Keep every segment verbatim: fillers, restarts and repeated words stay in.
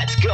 Let's go.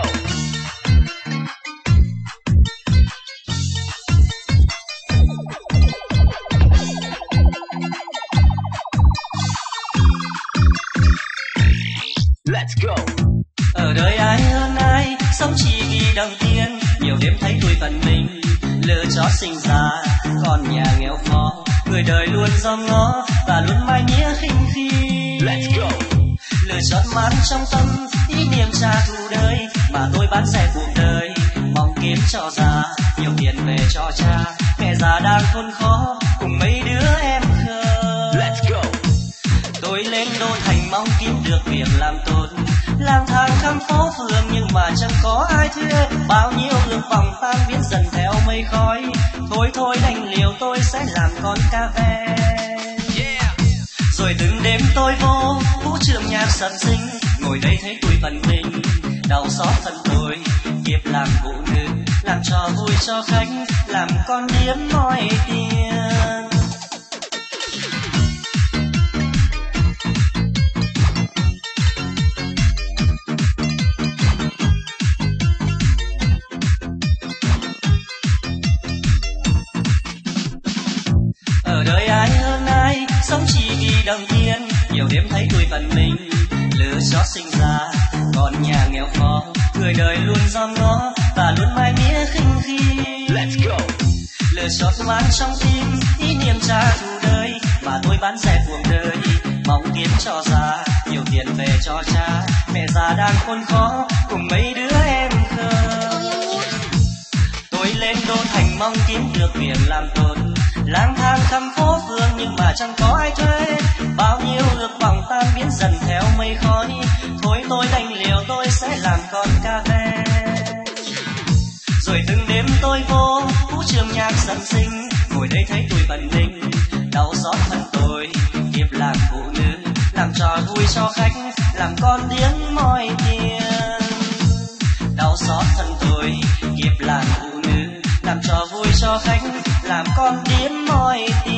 Let's go. Ở đời ai hơn ai, sống chỉ vì đồng tiền. Nhiều đêm thấy tuổi phận mình, lựa chót sinh ra. Còn nhà nghèo khó, người đời luôn dòm ngó và luôn mãi nghĩa khinh khi. Let's go. Lựa chót mãn trong tâm, ý niệm trả thù đời. Mà tôi bán rẻ cuộc đời, mong kiếm cho già. Nhiều tiền về cho cha, mẹ già đang khốn khó, cùng mấy đứa em khờ. Let's go. Tôi lên đô thành mong kiếm được việc làm tốt, lang thang khắp phố phường nhưng mà chẳng có ai thuê. Bao nhiêu ước vọng tan biến dần theo mây khói. Thôi thôi đành liều tôi sẽ làm con ca ve. Yeah. Rồi từng đêm tôi vô vũ trường nhạc sập sinh, ngồi đây thấy tuổi phận mình đau xót thân tôi. Kiếp làm phụ nữ, làm trò vui cho khách, làm con điếm moi tiền. Ở đời ai hơn ai, sống chỉ vì đồng tiền. Nhiều đêm thấy tuổi phận mình, lựa chót sinh ra. Còn nhà nghèo khó, người đời luôn dòm ngó và luôn mãi mía khinh khi. Let's go. Lựa chót mãn trong tim, ý niệm trả thù đời. Mà tôi bán rẻ cuộc đời, mong kiếm cho già. Nhiều tiền về cho cha, mẹ già đang khốn khó, cùng mấy đứa em khờ. Tôi lên đô thành mong kiếm được việc làm tốt, lang thang khắp phố phường nhưng mà chẳng có ai thuê. Bao nhiêu ước vọng tan biến dần theo mây khói. Thôi tôi đành liều tôi sẽ làm con ca ve. Rồi từng đêm tôi vô vũ trường nhạc sập sinh, ngồi đây thấy tuổi phận mình đau xót thân tôi. Kiếp làm phụ nữ, làm trò vui cho khách, làm con điếm moi tiền. Đau xót thân tôi, kiếp làm phụ nữ, làm trò vui cho khách, làm con điếm moi tiền.